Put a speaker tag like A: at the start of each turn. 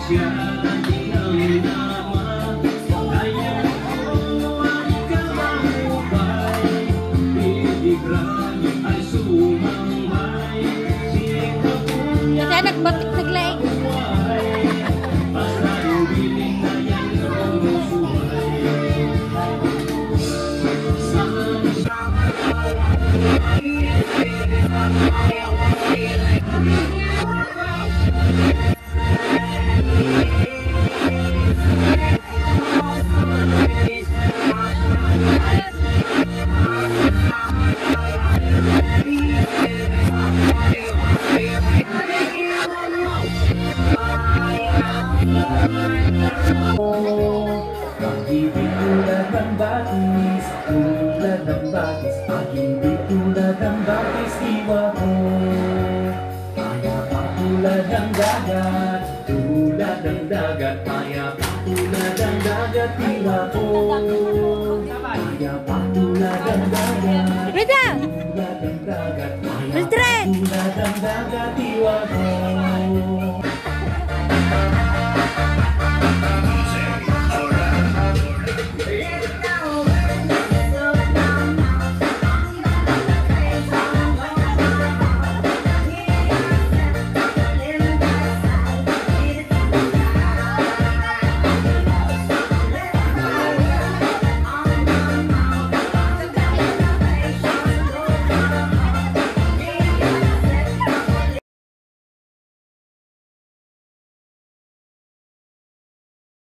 A: Kasi nagbatik naglaing.
B: Pag-ibig tulad ng batis, tulad ng batis. Pag-ibig tulad ng batis, iwa ko. Kaya pa tulad ng dagat, tulad ng dagat. Kaya pa tulad ng dagat, iwa ko. Kaya pa tulad ng dagat,
A: Rita!
B: tulad ng dagat. Kaya pa
A: Mildred!
B: tulad ng dagat, iwa ko.